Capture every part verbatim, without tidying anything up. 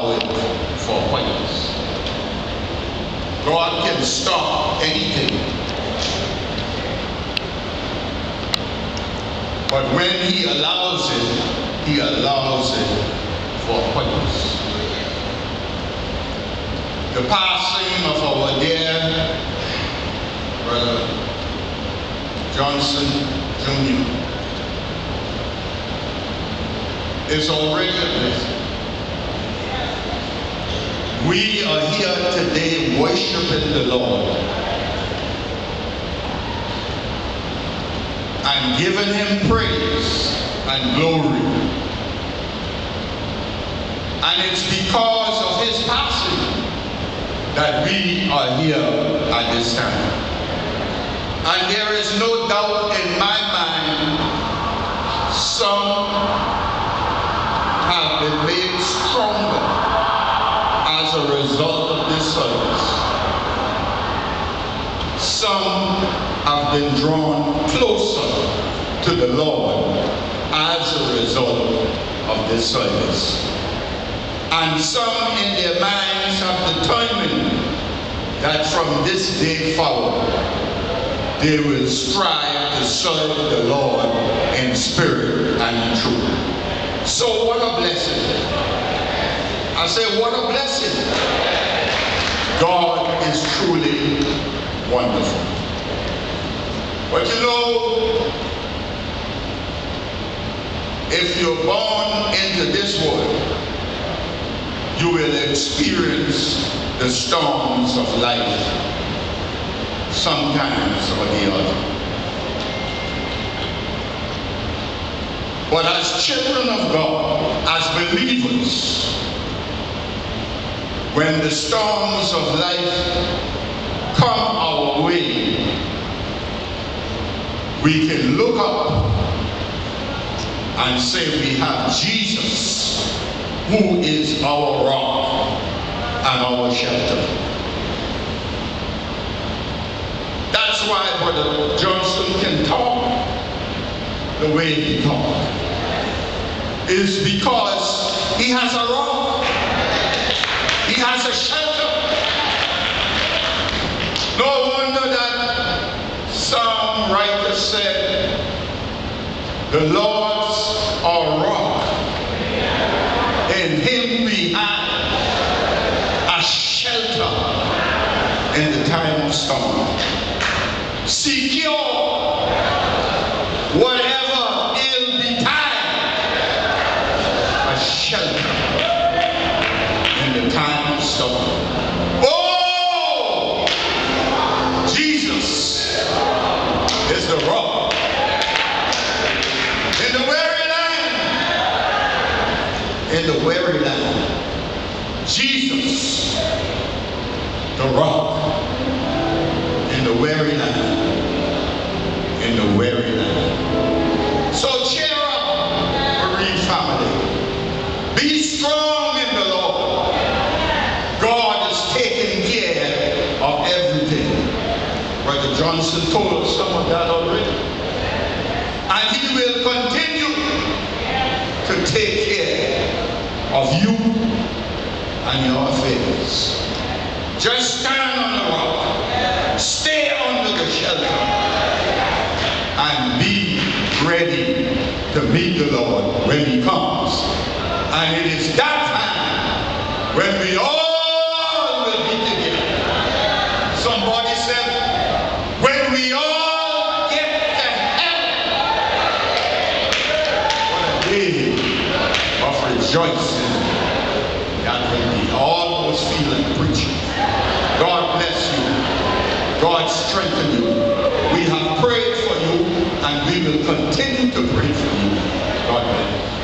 allow it for whiteness. God can stop anything. But when he allows it, he allows it for whiteness. The passing of our dear brother Johnson Junior is already a blessing. We are here today worshiping the Lord and giving him praise and glory. And it's because of his passing that we are here at this time. And there is no doubt in my mind, some have been made stronger as a result of this service. Some have been drawn closer to the Lord as a result of this service. And some in their minds have determined that from this day forward, they will strive to serve the Lord in spirit and in truth. So what a blessing. I say, what a blessing. God is truly wonderful. But you know, if you're born into this world, you will experience the storms of life sometimes or the other. But as children of God, as believers, when the storms of life come our way, we can look up and say we have Jesus, who is our rock and our shelter. That's why Brother Johnson can talk the way he talks. Is because he has a rock. He has a shelter. No wonder that Psalm writer said, the Lord's our rock. In him we have a shelter in the time of storm. Secure whatever ill betide, a shelter in the time of storm. Oh, Jesus is the rock in the weary land. In the weary land, Jesus, the rock in the weary land. In the weary land. So cheer up, bereaved family. Be strong in the Lord. God is taking care of everything. Brother Johnson told us some of that already. And he will continue to take care of you and your affairs. Just stand on the rock. Stay under the shelter. And be ready to meet the Lord when he comes. And it is that time when we all will be together. Somebody said, when we all get to heaven, what a day of rejoicing that will be. All those feeling preaching. God bless you. God strengthen you. We have prayed for you, and we will continue to pray for you. God bless you.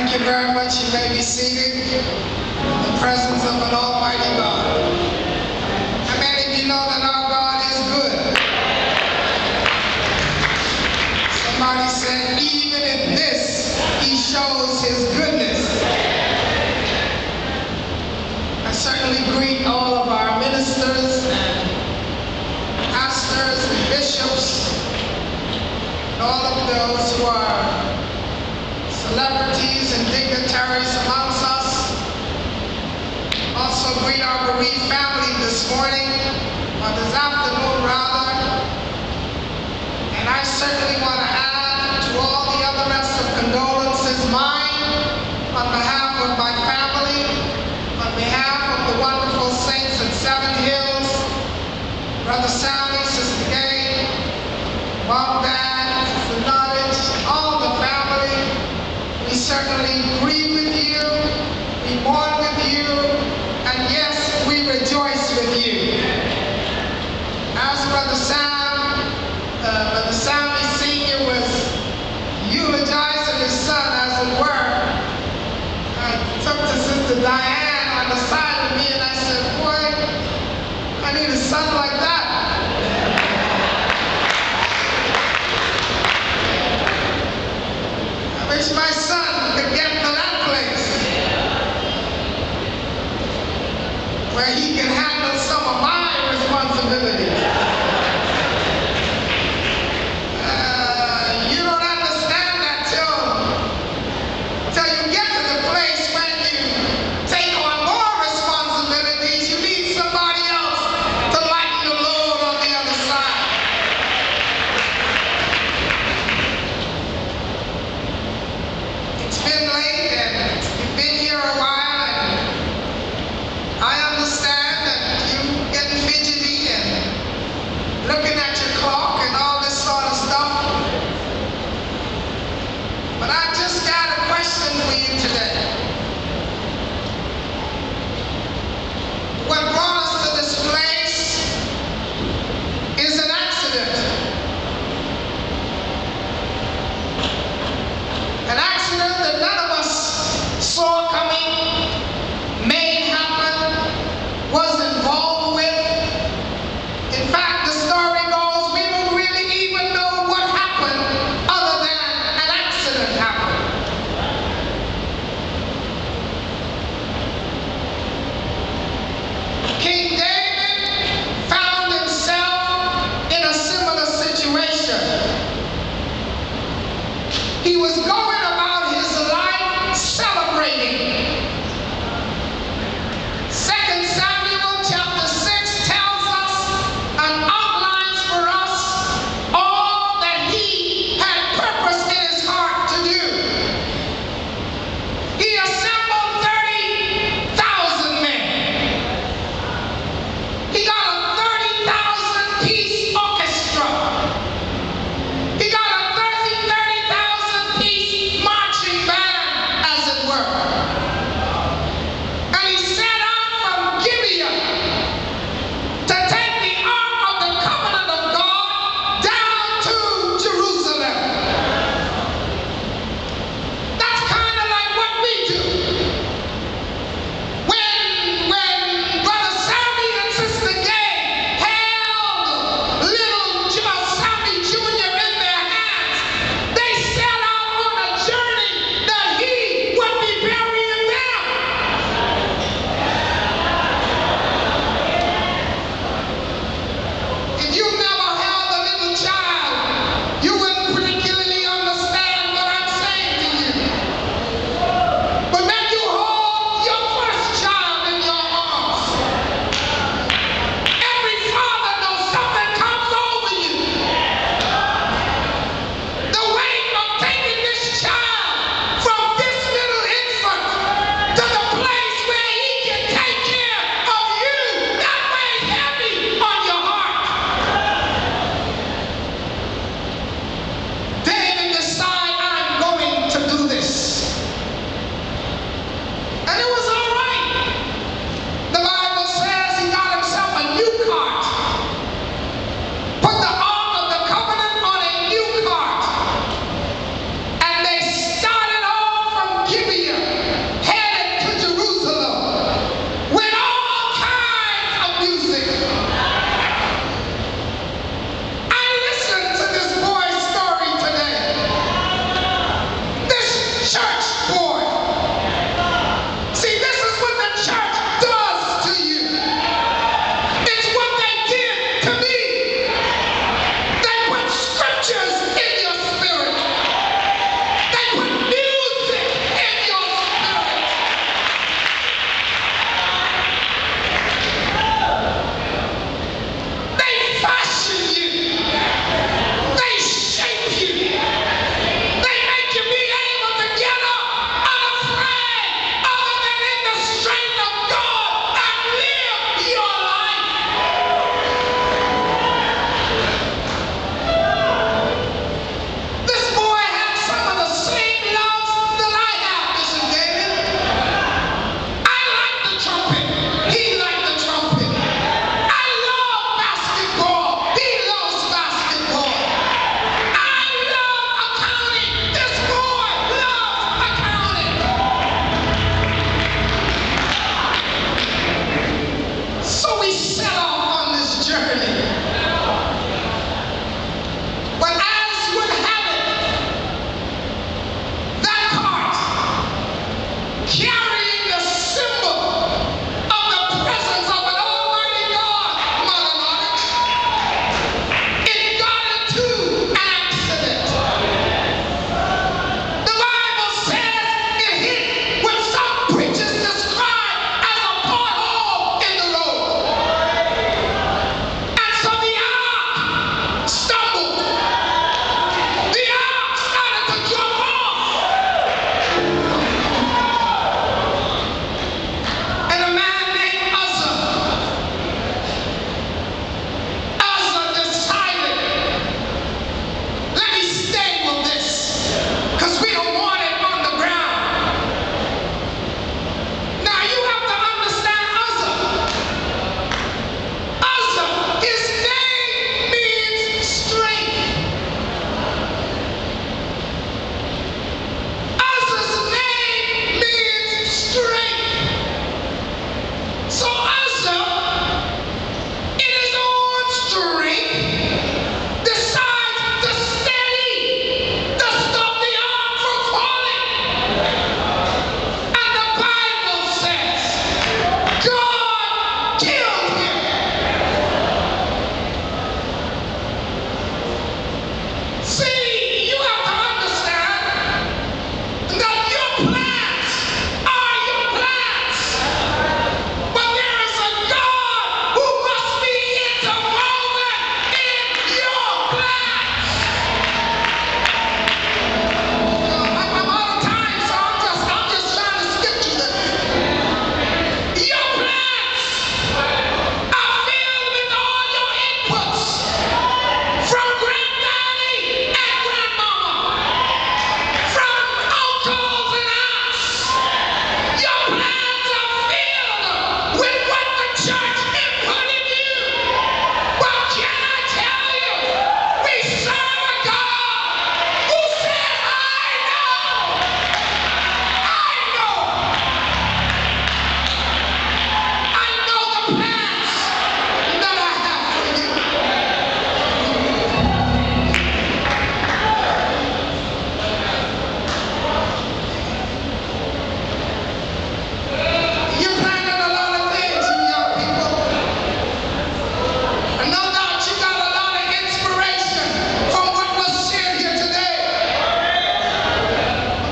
Thank you very much. You may be seated in the presence of an almighty God. How many of you know that our God is good? Somebody said, even in this, he shows his goodness. I certainly greet all of our ministers and pastors and bishops and all of those who are celebrities and dignitaries amongst us. Also greet our bereaved family this morning, or this afternoon rather. And I certainly want to add to all the other rest of condolences mine on behalf of my family, on behalf of the wonderful saints at Seven Hills, Brother Sally, Sister Gay, Mom, Dad, Sister Nottage, all the family. We certainly grieve with you, we mourn with you, and yes, we rejoice with you. As Brother Sam, uh, Brother Sammy Senior was eulogizing his son, as it were, I took to Sister Diane on the side of me and I said, boy, I need a son like that. I wish my son could get to that place where he can handle some of my responsibilities. Uh, you don't understand that till, till you get to the place when you take on more responsibilities. You need somebody else to lighten the load on the other side. It's been late and you've been here a while, and I understand that you're getting fidgety and looking at your clock and all this sort of stuff. But I just got a question for you today. What brought us to this place is an accident. An accident that none of us saw coming, made happen, was involved with. In fact, the story goes, we don't really even know what happened other than an accident happened.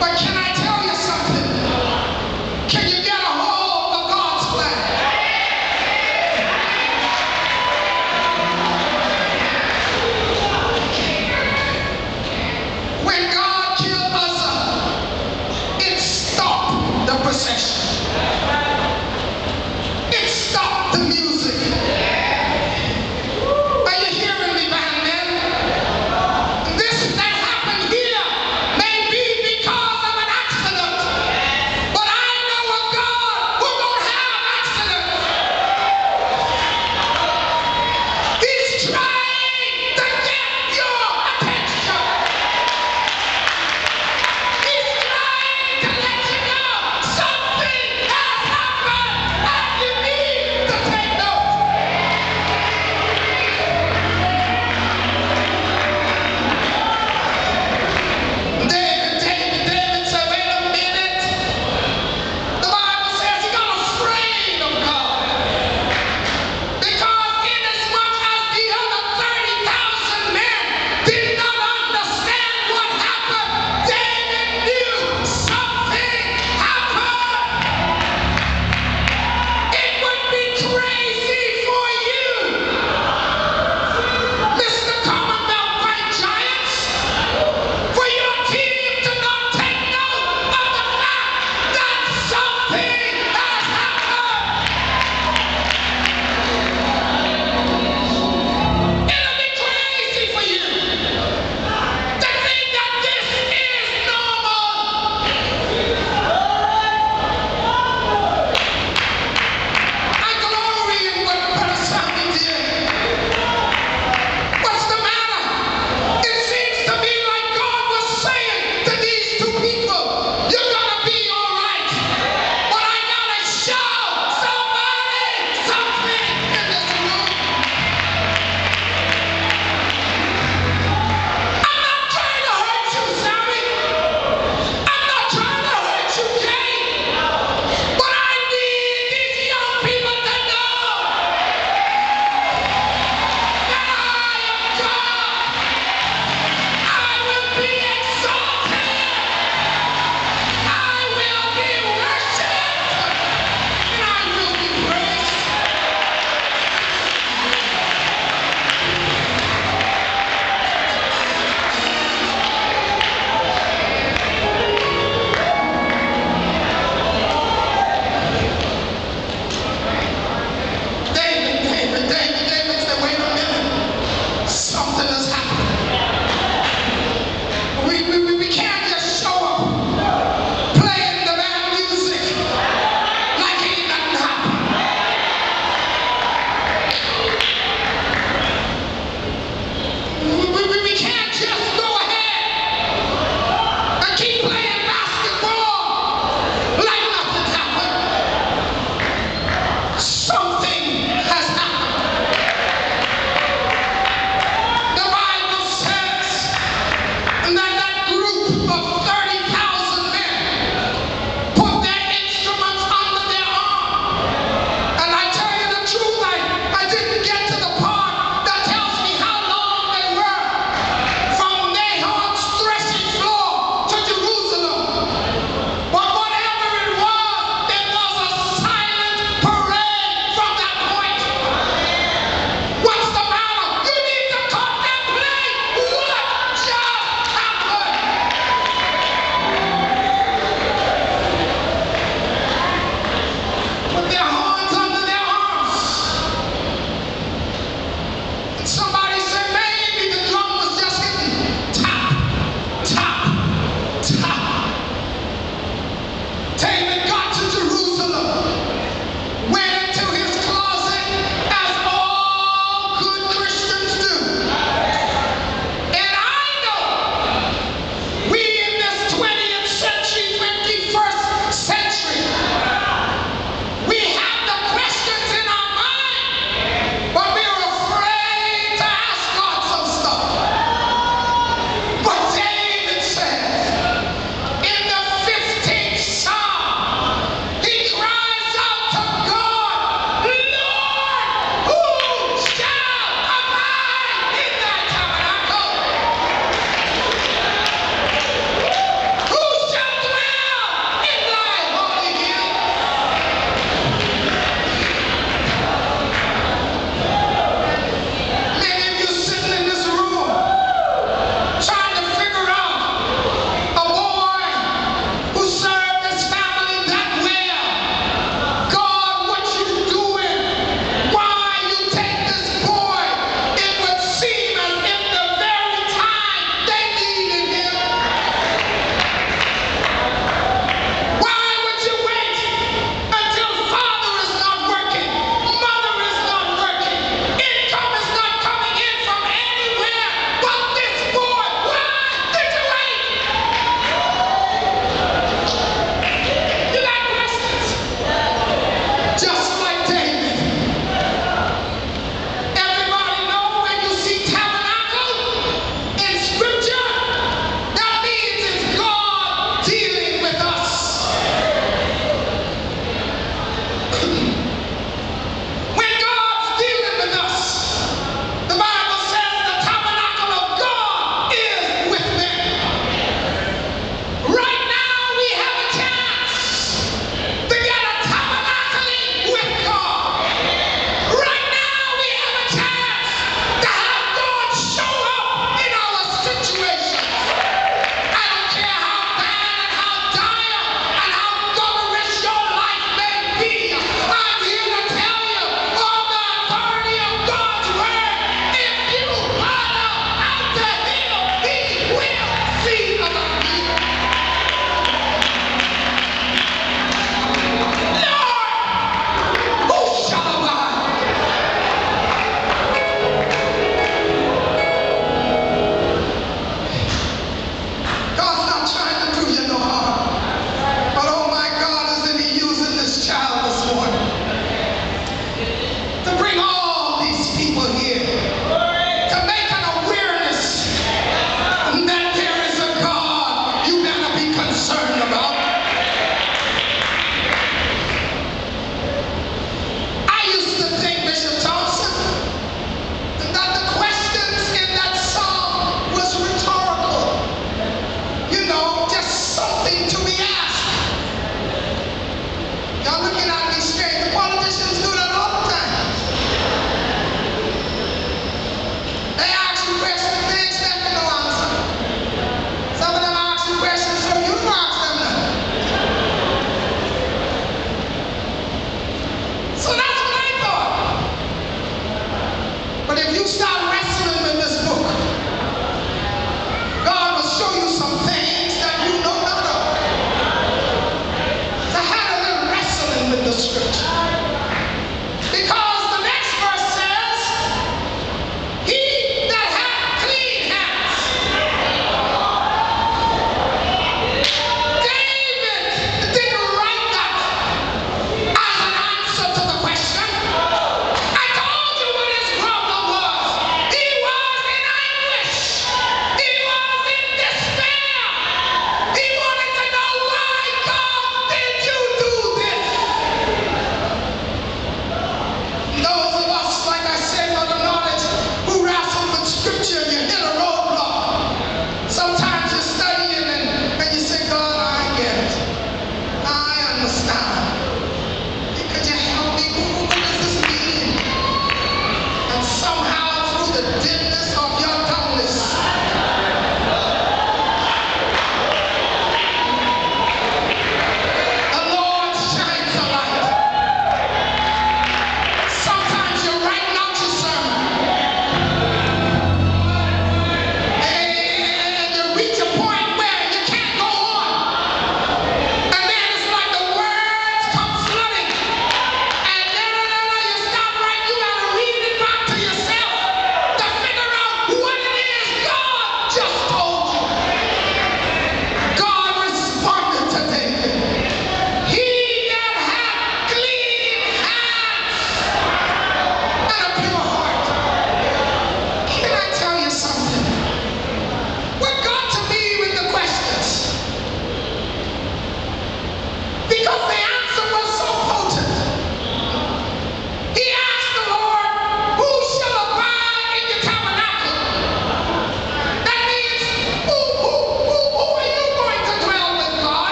But can I tell you something? Can you get a hold of God's flag? When God killed Uzzah, it stopped the procession. It stopped the music. Are you hearing me, bandmen? This that happened here may be because of an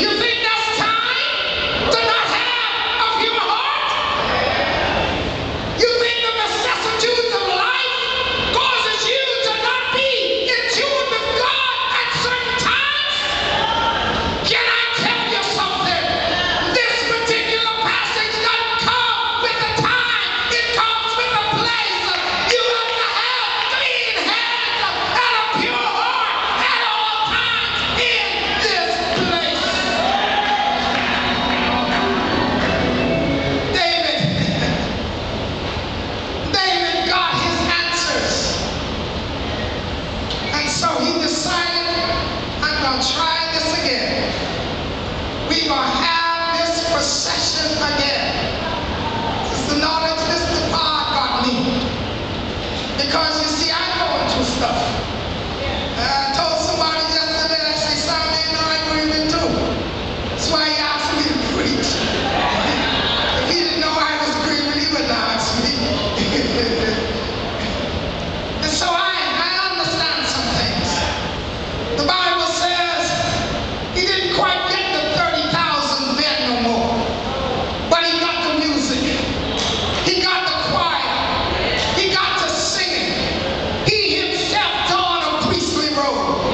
He himself donned a priestly robe.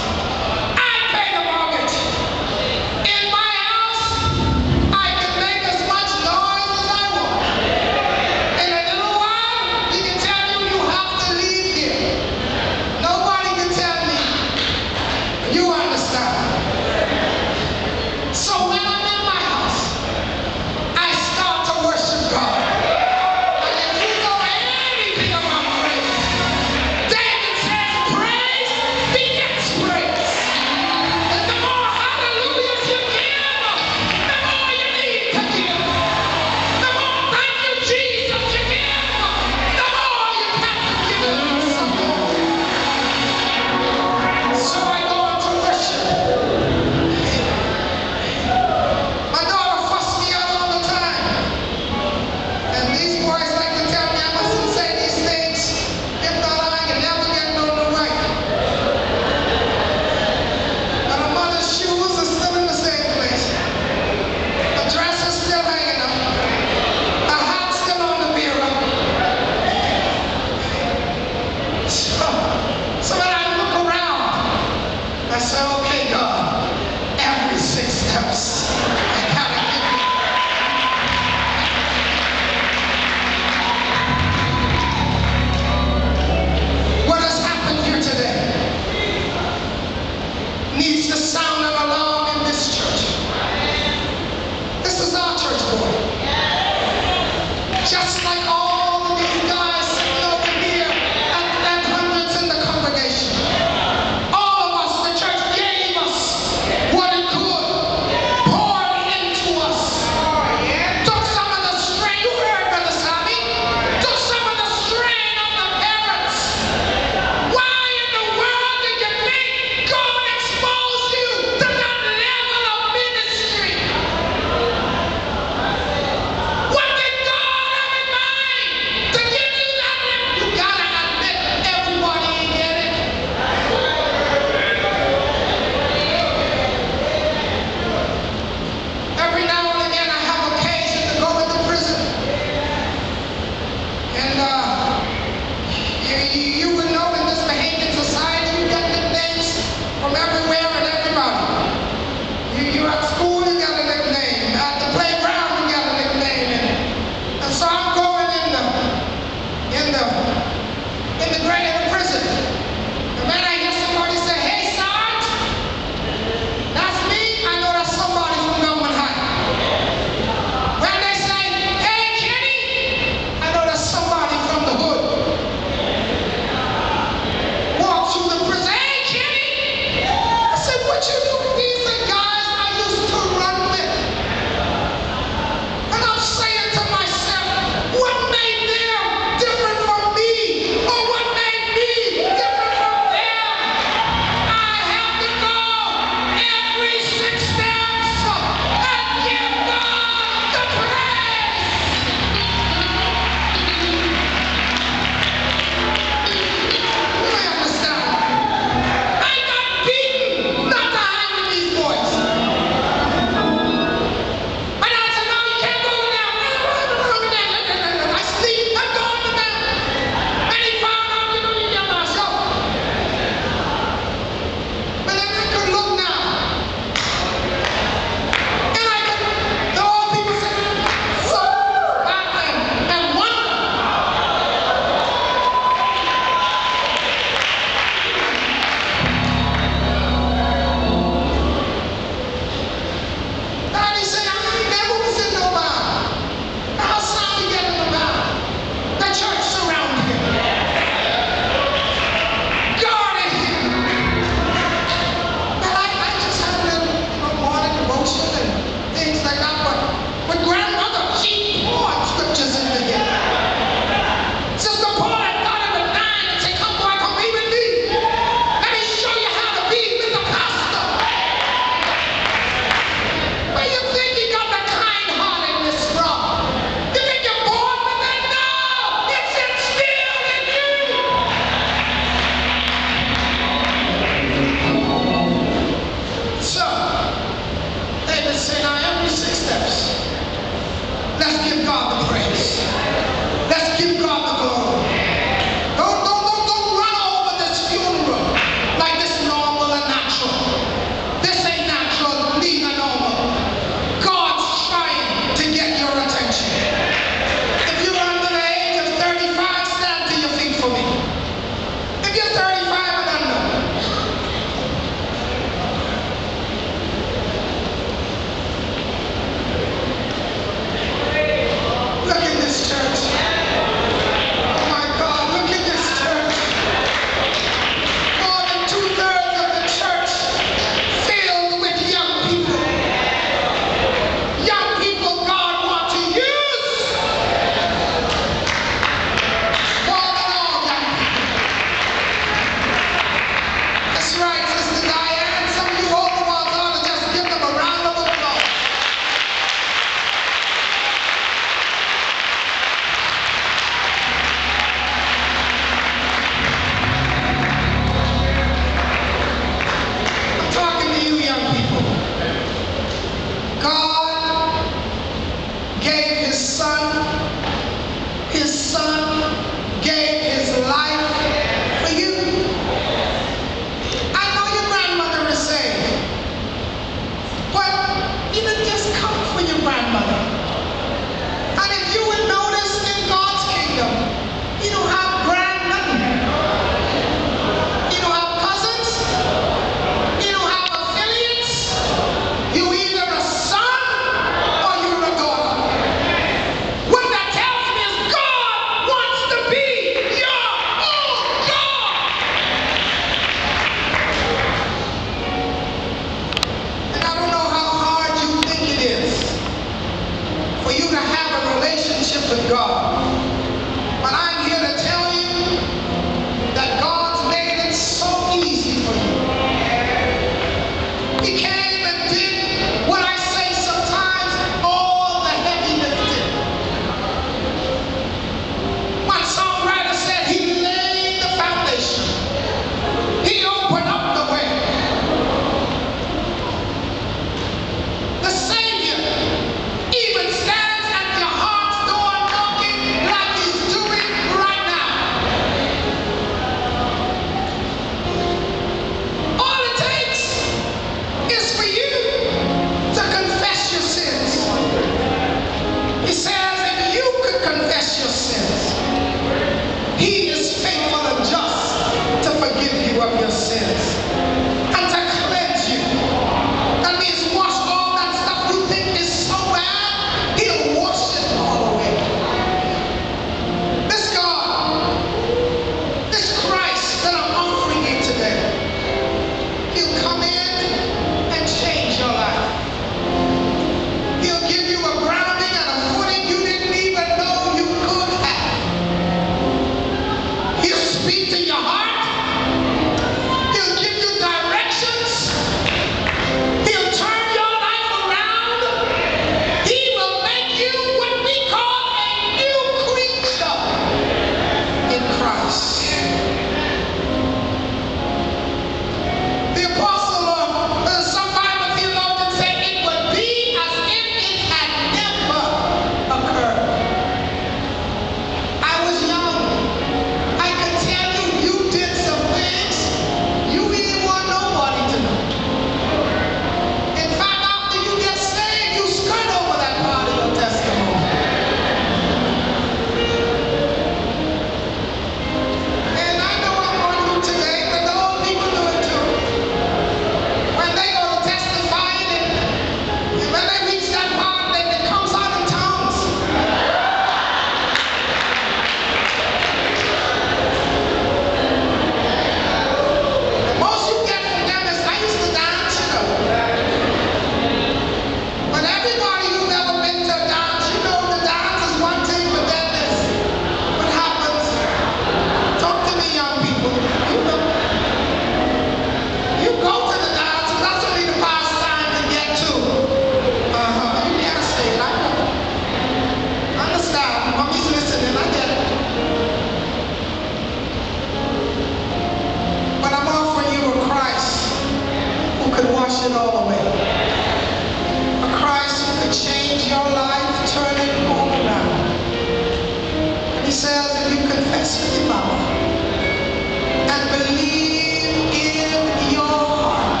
it all away. A Christ who could change your life, turn it all around. And he says, if you confess with your mouth and believe in your heart,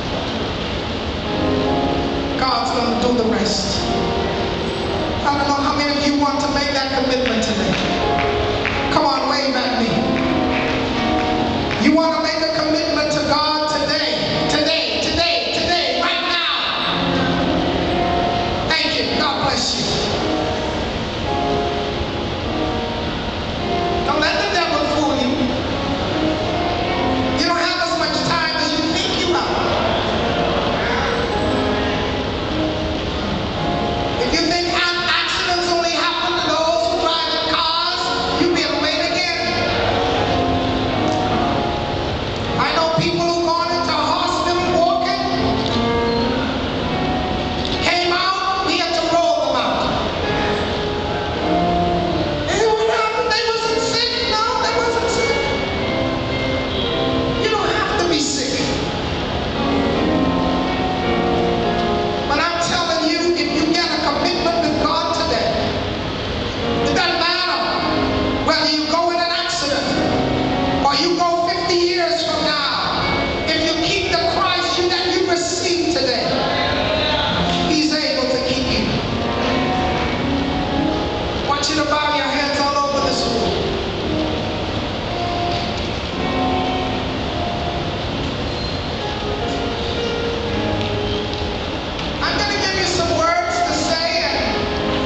God's going to do the rest. I don't know how many of you want to make that commitment today. Come on, wave at me. You want to make a commitment to God today, today, today, today, right now. Thank you. God bless you. Don't let the devil fool you. You don't have as much time as you think you have. If you think accidents only happen to those who drive in cars, you'll be able to wait again. I know people who gone into a hospital walking, came out, we had to roll them out. And what happened? They wasn't sick. No, they wasn't sick. You don't have to be sick. But I'm telling you, if you get a commitment with God today, it doesn't matter whether you go in an accident or you go fifty years from now. If you keep the Christ you that you receive today, he's able to keep you. I want you to bow your heads all over this room. I'm going to give you some words to say, and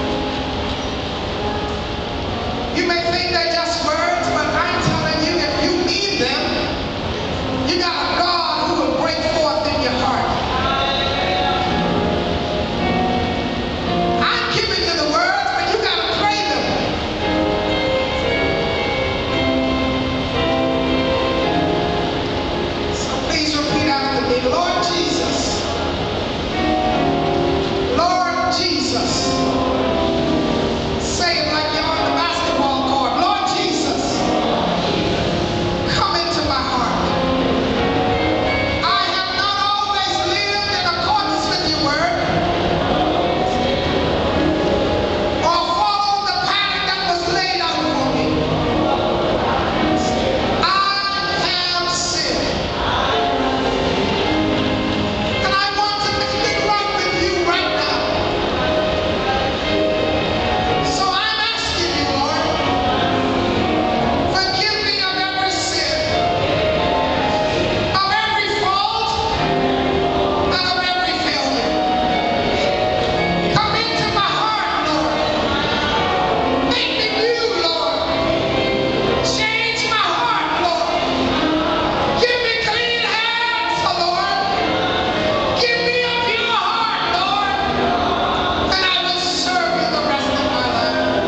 you may think they're just words, but I'm telling you, if you need them, you got a God who will break forth in your heart. I'm giving you the words, but you got to pray them. So please repeat after me. Lord Jesus. Lord Jesus. Say it like you're on the basketball court. Lord Jesus. Come into my heart. I have not always lived in accordance with your word or followed the pattern that was laid out for me. I have sinned. And I want to make it right with you right now. So I'm asking you, Lord, forgive me of every sin, of every fault, and of every failure. Come into my heart, Lord. Make me new, Lord. Change my heart, Lord. Give me clean hands, oh Lord. Give me a pure heart, Lord, and I will serve you the rest of my life.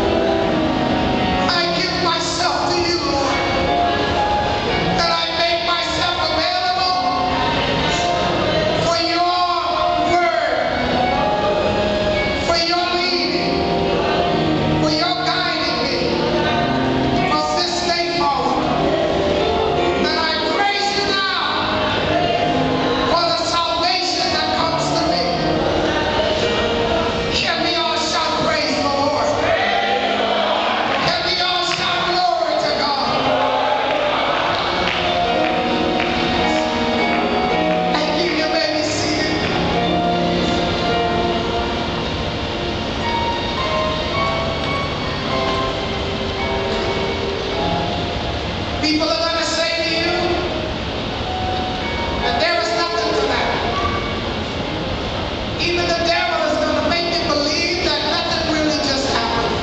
I give myself to you, Lord, and I make myself available for your word, for your leading, for your guiding me from this day forward. And I praise you now for the salvation that comes to me. Can we all shout praise the Lord? Can we all shout glory to God? Thank you. You may be seated. People are going to say to you that there is nothing to that. Even the devil is going to make you believe that nothing really just happened.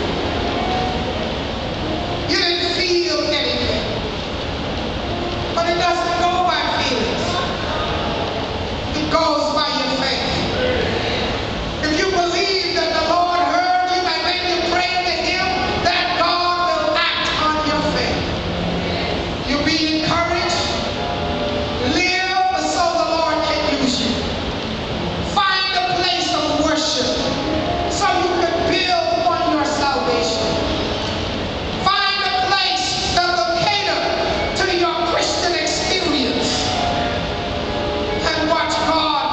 You didn't feel anything. But it doesn't go by feelings. It goes by your faith. If you believe that the Lord heard you and when you pray to him, that God will act on your faith. You be encouraged. Live so the Lord can use you. Find a place of worship so you can build on your salvation. Find a place that will cater to your Christian experience and watch God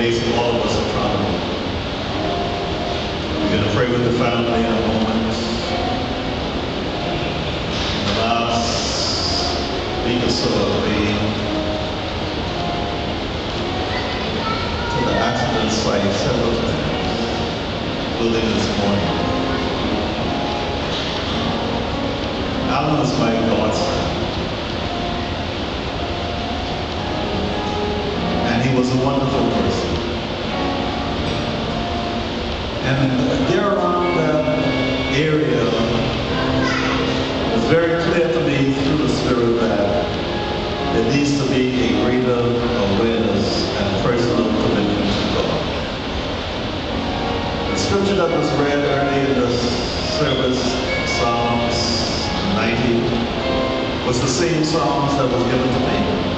raising all of us accountable. We're going to pray with the family in a moment. In the last week or so, I've been to the accident site several times, including this morning. Alan was my God's son. And he was a wonderful person. And there around that area, it's very clear to me through the Spirit that there needs to be a greater awareness and personal commitment to God. The scripture that was read early in the service, Psalms ninety, was the same Psalms that was given to me.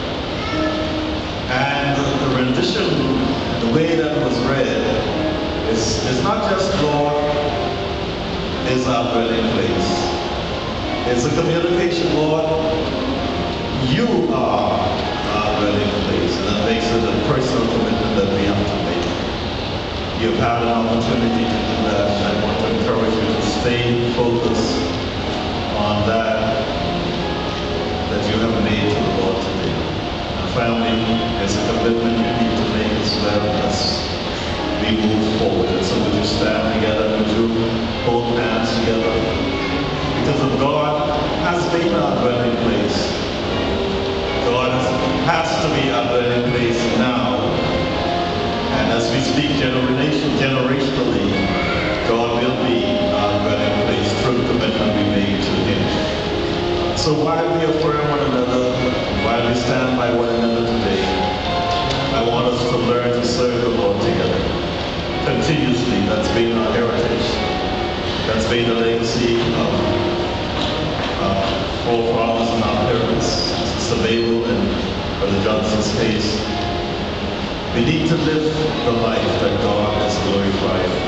And the rendition, the way that was read, is, is not just Lord is our dwelling place. It's a communication, Lord, you are our dwelling place. And that makes it a personal commitment that we have to make. You've had an opportunity to do that, and I want to encourage you to stay focused on that that you have made to the Lord today. Family, it's a commitment you need to make as well as we move forward. And so would you stand together, would you hold hands together? Because of God has been our dwelling place. God has to be our dwelling place now. And as we speak generation, generationally, God will be our dwelling place through the commitment we made to Him. So while we affirm one another, while we stand by one another today, I want us to learn to serve the Lord together. Continuously, that's been our heritage. That's been the legacy of our forefathers and our parents, Sister Mabel and Brother Johnson's case. We need to live the life that God has glorified in.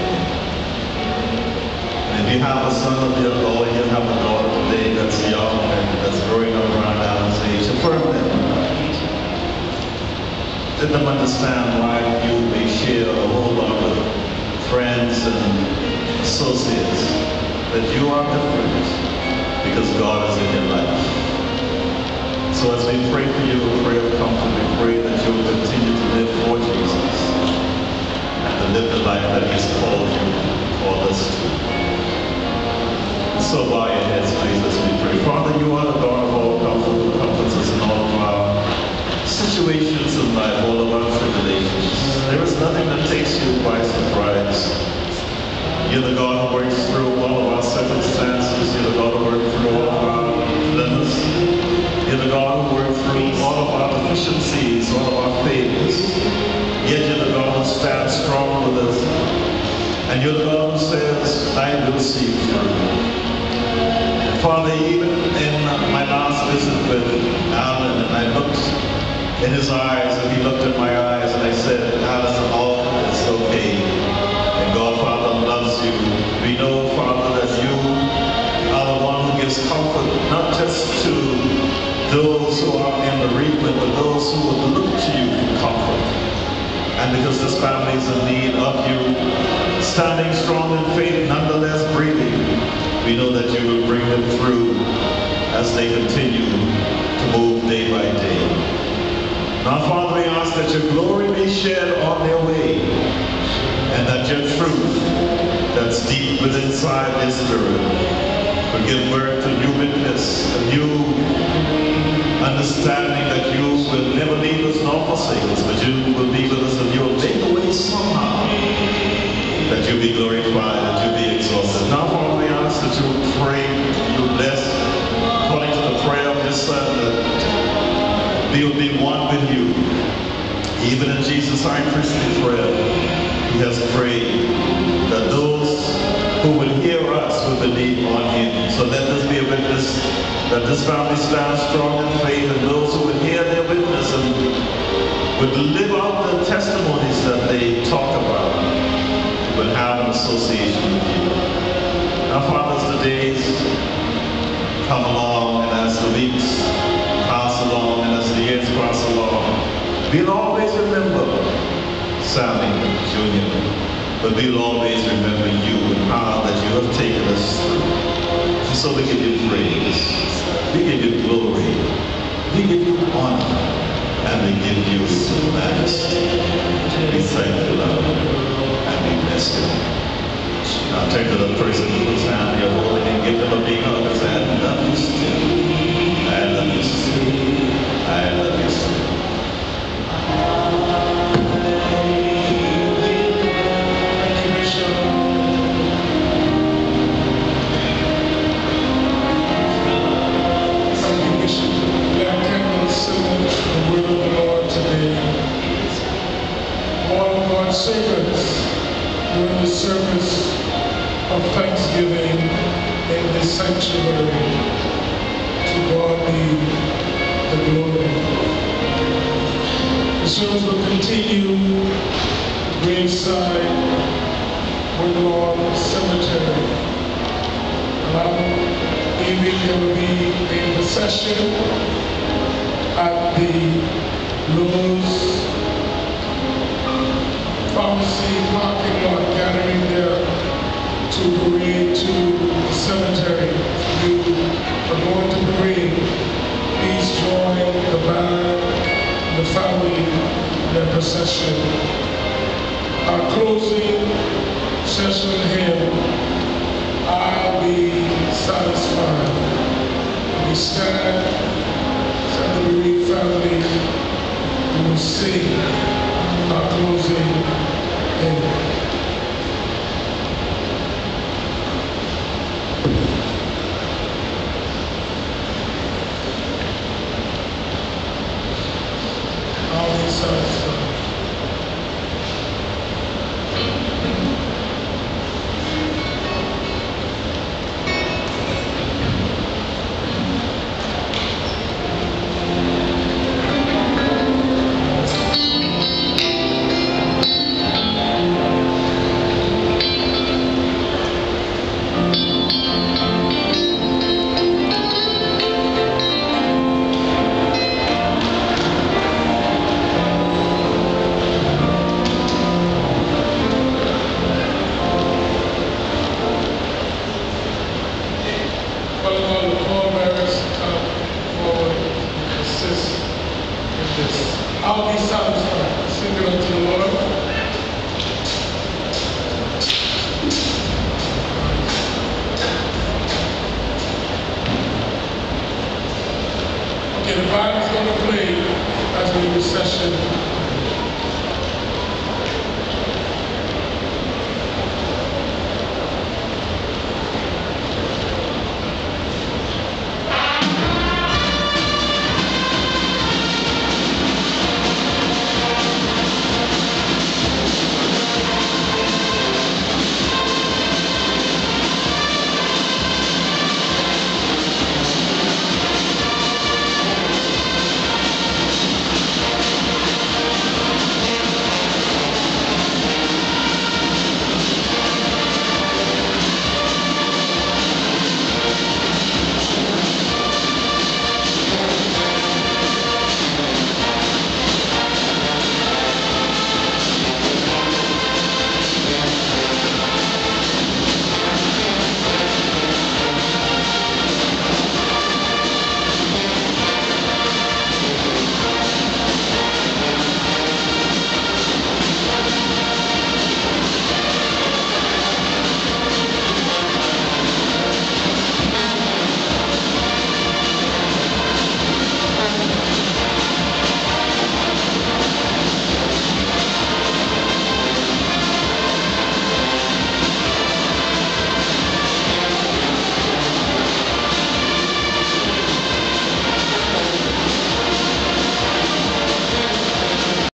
And if you have a son of your or you have a daughter today that's young and that's growing up around Alan's age, affirm them. Let them understand why you may share a whole lot of friends and associates, that you are different because God is in your life. So as we pray for you, a prayer of comfort, we pray that you will continue to live for Jesus and to live the life that He's called you, called us to. So bow your heads, please, as we pray. Father, you are the God of all comfort, who comforts us in all of our situations in life, all of our tribulations. There is nothing that takes you by surprise. You're the God who works through all of our circumstances. You're the God who works through all of our dilemmas. You're the God who works through all of our deficiencies, all of our failures. Yet you're the God who stands strong with us. And you're the God who says, I will see you through. Father, even in my last visit with Alan, and I looked in his eyes, and he looked in my eyes, and I said, Alan, all is okay. And God, Father, loves you. We know, Father, that you are the one who gives comfort, not just to those who are in bereavement, but those who would look to you for comfort. And because this family is in need of you, standing strong in faith, nonetheless breathing, we know that you will bring them through as they continue to move day by day. Now, Father, we ask that your glory be shed on their way, and that your truth that's deep within inside their spirit will give birth to new witness, a new understanding that you will never leave us nor forsake us, but you will be with us and you will make a way somehow that you be glorified, that you be exalted. Now, Father, we ask that you would pray, you would bless, according to the prayer of your Son, that we will be one with you. Even in Jesus' high priestly prayer, he has prayed that those who will hear us will believe on him. So let this be a witness that this family stands strong in faith, and those who will hear their witness and would live out the testimonies that they talk about will have an association with you. Now, Father, as the days come along, and as the weeks pass along, and as the years pass along, we'll always remember Sally Junior But we'll always remember you and how that you have taken us through. And so we give you praise, we give you glory, we give you honor, and we give you majesty. We thank you, Lord, and we bless you. Now take to the person whose hand you're holding and give them a big hug and say, I love you still. I love you still. I love you still. Servants during the service of Thanksgiving in this sanctuary. To God be the glory. The service will continue graveside Woodlawn Cemetery. Um, evening there will be a procession at the Lowe's Pharmacy parking lot, gathering there to parade to the cemetery. You are going to parade. Please join the band, the family, in their procession. Our closing session hymn, I'll be satisfied. We stand, and the bereaved family will sing our closing